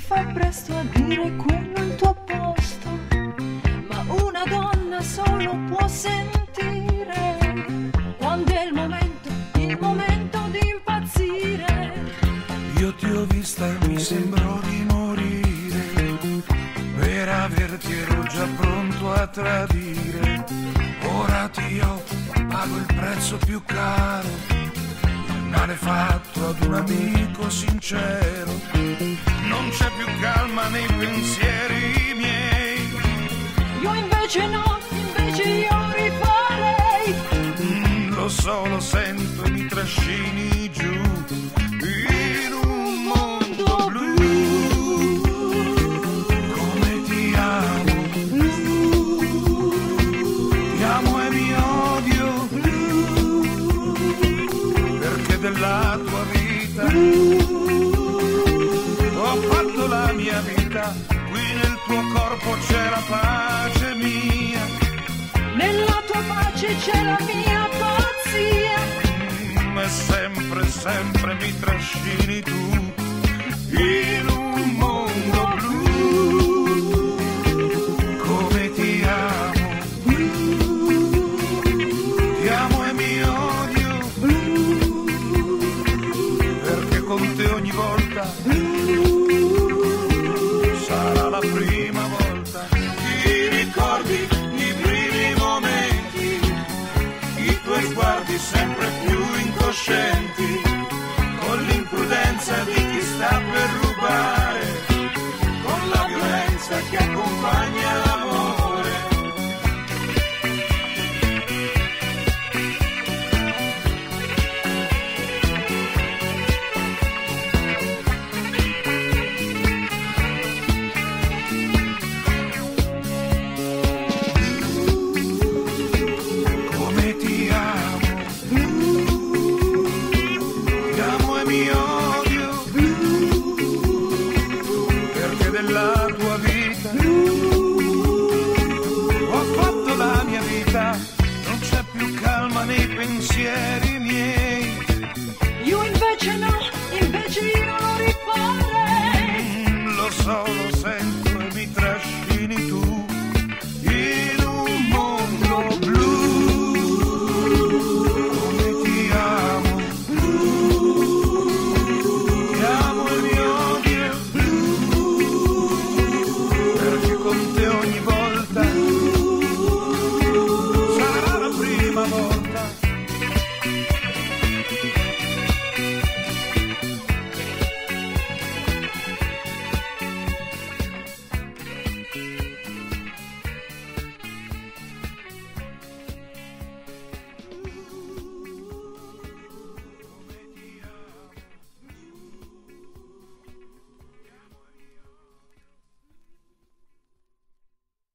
fa presto a dire quello è il tuo posto, ma una donna solo può sentire quando è il momento di impazzire. Io ti ho vista e mi sembrò di morire, per averti ero già pronto a tradire. Ora ti ho, pago il prezzo più caro, il male fatto ad un amico sincero. Non c'è più calma nei pensieri miei. Io invece no, invece io rifarei. Lo so, lo sento, mi trascini giù in un mondo blu. Come ti amo, ti amo e mi odio, perché della tua vita ho fatto la mia vita. Qui nel tuo corpo c'è la pace mia, Nella tua pace c'è la mia pazzia. e sempre, sempre mi trascini tu in un mondo blu. Come ti amo e mi odio, perché con te ogni volta sarà la prima volta. Ti ricordi i primi momenti, i tuoi sguardi sempre più incoscienti, con l'imprudenza di chi sta per rubare, con la violenza che accompagna l'amore. Come ti amo e mi odio, perché della tua vita ho fatto la mia vita. Non c'è più calma nei pensieri